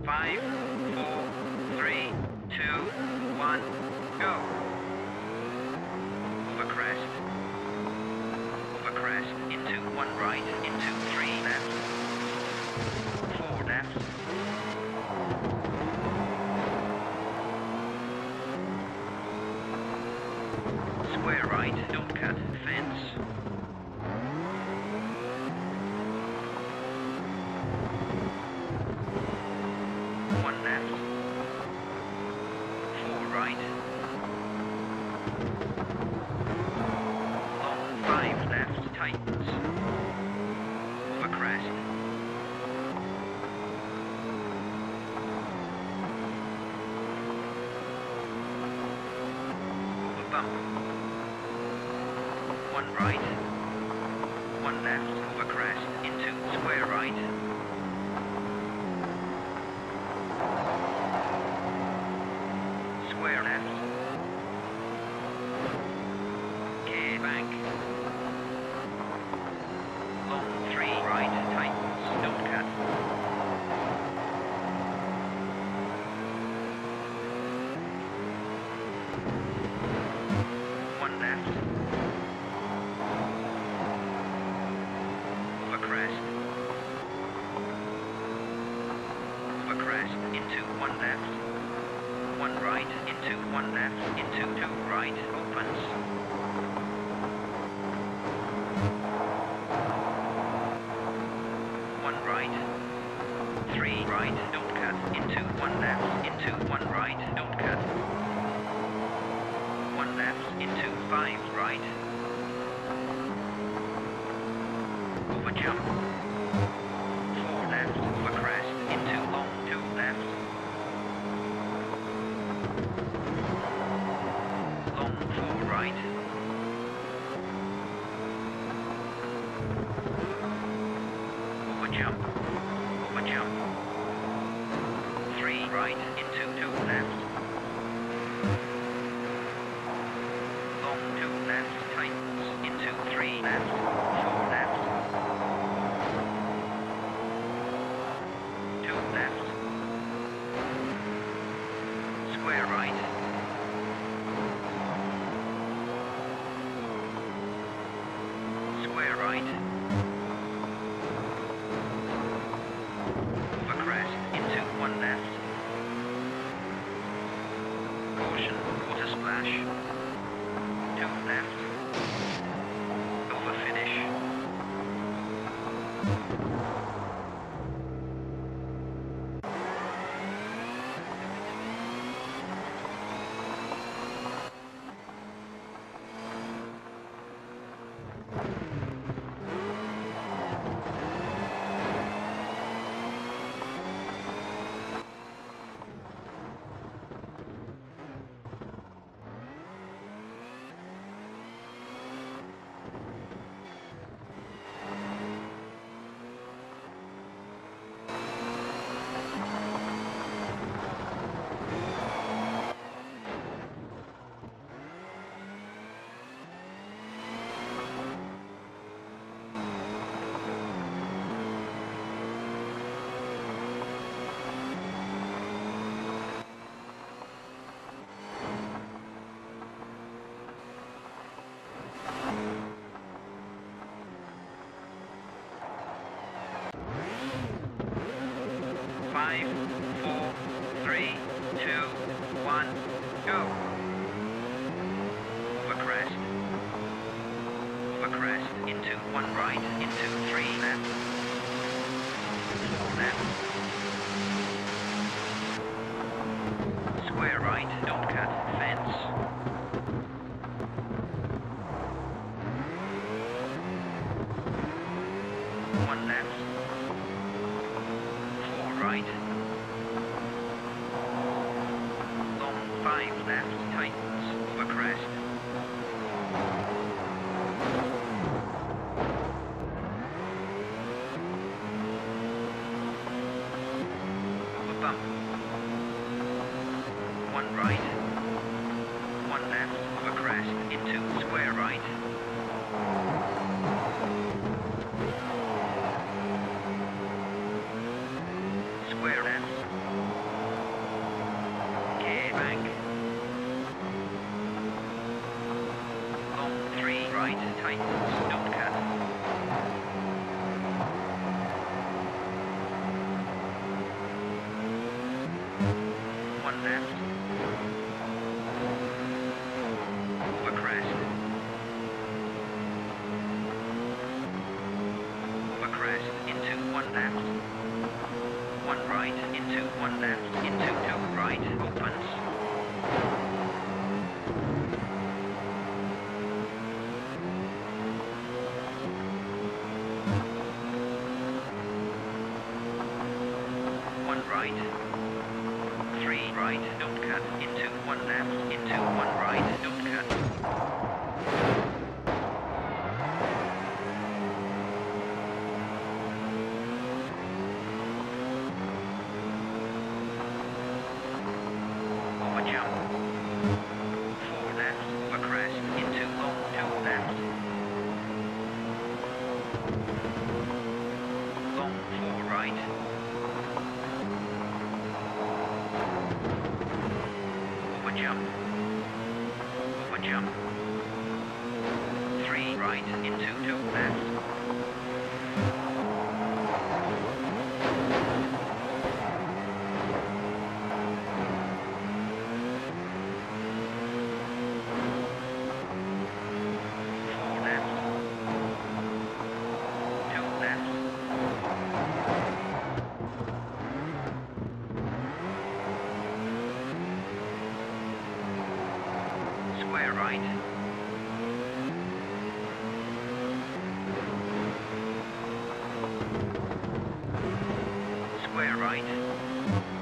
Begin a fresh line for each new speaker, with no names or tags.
5, 4, 3, 2, 1, go. Over crest. Over crest. Into 1 right. Into 3 left. 4 left. Square right. Don't cut. Fence. 1 left. 4 right. Long 5 left. Tightens. Over crest. Over bump. 1 right. 1 left. Over crest. Into square right. Square left. K bank. Long 3 right. Tightens. Don't cut. 1 left. Over crest. Over crest. Into 1 left. 1 right. Into 1 left. Into 2 right. Opens. 1 right. 3 right. Don't cut. Into 1 left. Into 1 right. Don't cut. 1 left. Into 5 right. Over jump. 4 left. Over crest. Into long 2 left. Long 4 right. Over jump. Over jump. 3 right. Into 2 left. Long 2 left. Tightens. Into 3 left. 4 left. 2 left. Square right. Square right. Over crest. Into 1 left. Caution. Water splash. 2 left. Over finish. Five, 4, 3, 2, 1, go. Over crest. Over crest. Into 1 right. Into 3 left. 4 left. Square right. Don't cut. Fence. 1 left. 4 right. Long 5 left. Tightens. Over crest. Over bump. 1 right. 1 left. Over crest. Into square right. Square left. right, don't cut. One left. Over crest. Over crest, into one left. One right, into one left, into two right, opens. One right. Three right, don't cut, into one left, into one right, don't cut. Over jump. Four left, over crest, into long two left. Long four right. Over jump. Over jump. Three right, into two left. Four left. Two left. Square right. Square right.